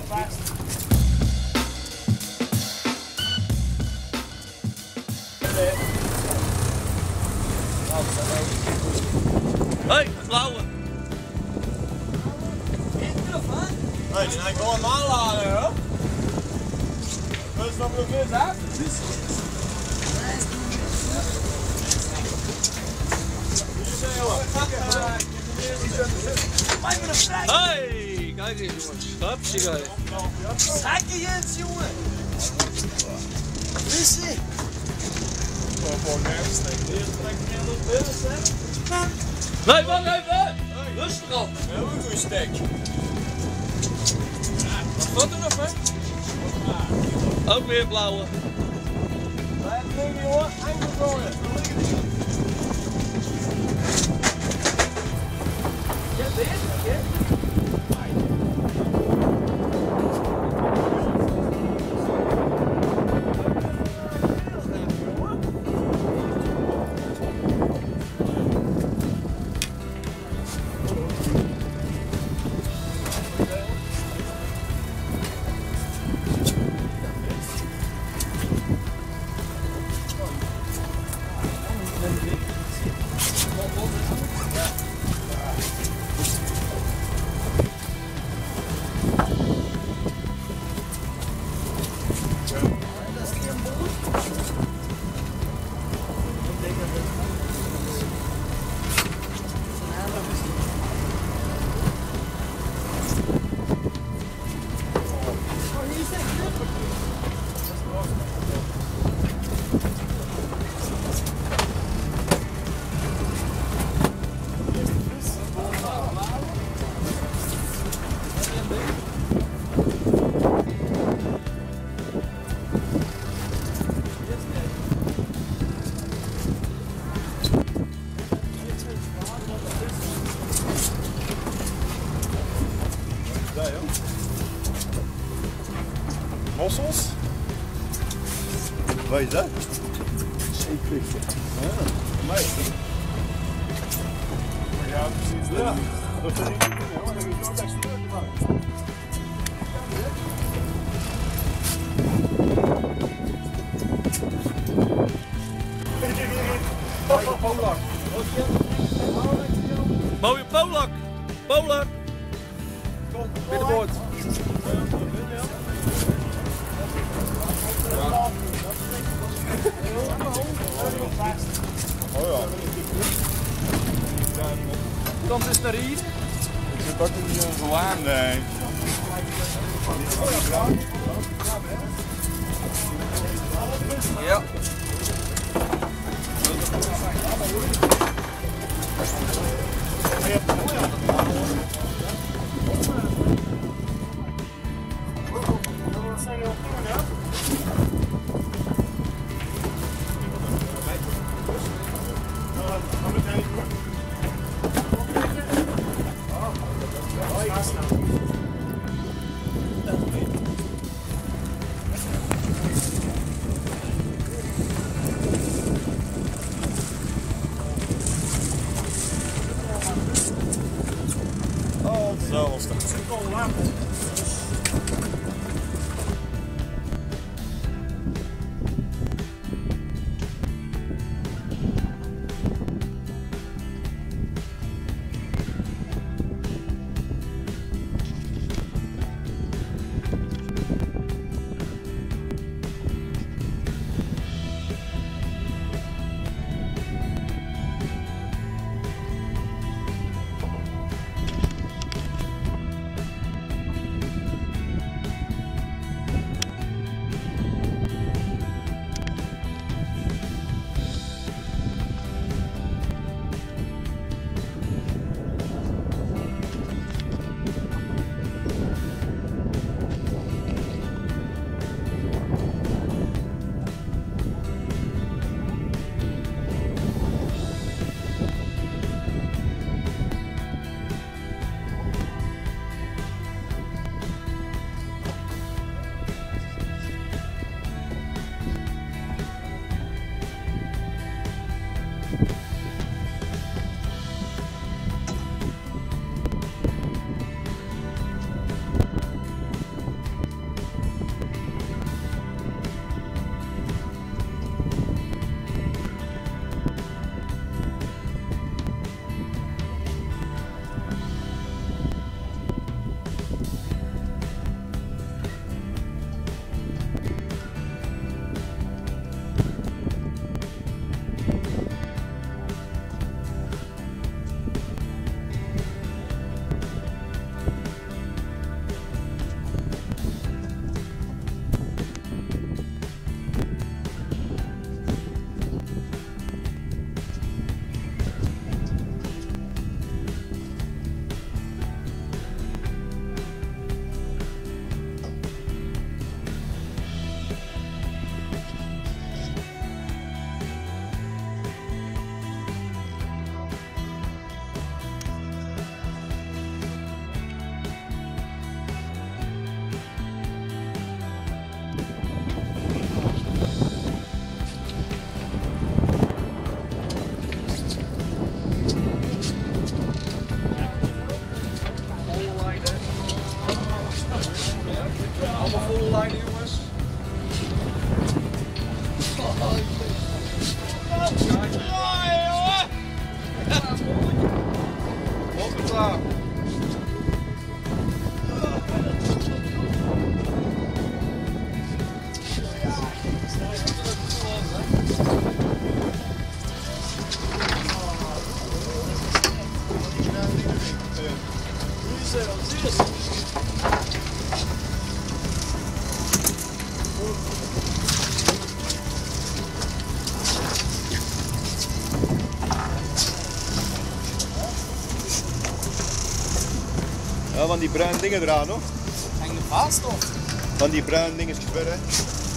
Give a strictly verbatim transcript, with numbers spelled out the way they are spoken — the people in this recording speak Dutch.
Hé, blauwe. Hé, ze zijn gewoon aanladen, hoor. Dat is nog een vis, hè? Hey, kijk eens jongens. Hupsakee. Lekker Jens, jongen. Vissie. Gewoon nergens steken. Eerst trekken we in de vis, hè? Nee, wacht even. Rustig op. Heel goed stek. Wat er nog, hè? Ook weer blauwe. Blijf nu, jongen. Eindelijk gooien. Ja, dit? Ja. Mossels? Wat is dat? Zeeplichtje. Ja, voor mij is het. Ja, precies. Ja. Dat vind ik niet. Ja, dat is ook extra leuk gedaan. Polak. Mooie polak. Polak. Binnenboord. Oh ja. Komt dus naar hier. Ik zit ook in de laan, nee. Ja. van die bruine dingen eraan, hoor. Hang de vast of? Van die bruine dingetjes verder.